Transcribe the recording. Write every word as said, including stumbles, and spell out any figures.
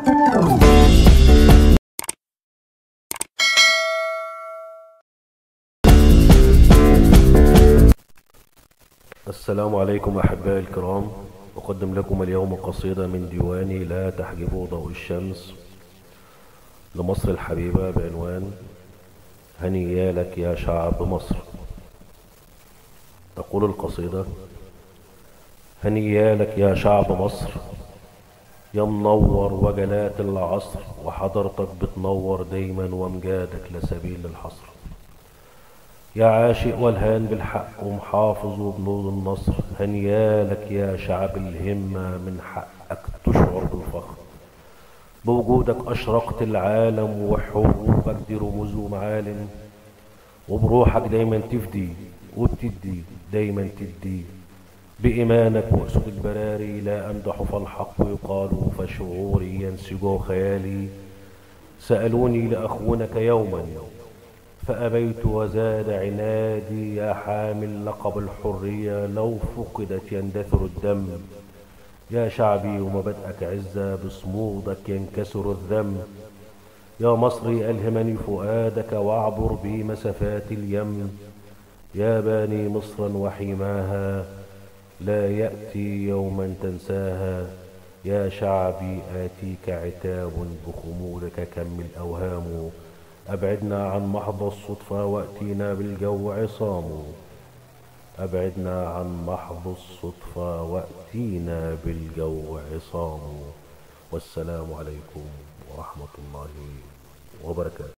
السلام عليكم أحبائي الكرام. أقدم لكم اليوم قصيدة من ديواني لا تحجبوا ضوء الشمس لمصر الحبيبة بعنوان هنيالك يا شعب مصر. تقول القصيدة: هنيالك يا شعب مصر، يا منور وجلات العصر، وحضرتك بتنور دايما وامجادك لسبيل الحصر. يا عاشق والهان بالحق ومحافظ وبنور النصر، هنيالك يا شعب الهمة، من حقك تشعر بالفخر. بوجودك أشرقت العالم وحروبك دي رموز ومعالم، وبروحك دايما تفدي وبتدي دايما تدي. بإيمانك وأسود البراري لا أمدح فالحق يقال، فشعوري ينسجه خيالي. سألوني لأخونك يوما فأبيت وزاد عنادي، يا حامل لقب الحرية لو فقدت يندثر الدم. يا شعبي ومبادئك عزة، بصمودك ينكسر الذم. يا مصري ألهمني فؤادك واعبر بي مسافات اليم. يا باني مصرا وحماها لا يأتي يوما تنساها. يا شعبي آتيك عتاب بخمولك كم الأوهام. أبعدنا عن محض الصدفة وأتينا بالجو عصام. أبعدنا عن محض الصدفة وأتينا بالجو عصام. والسلام عليكم ورحمة الله وبركاته.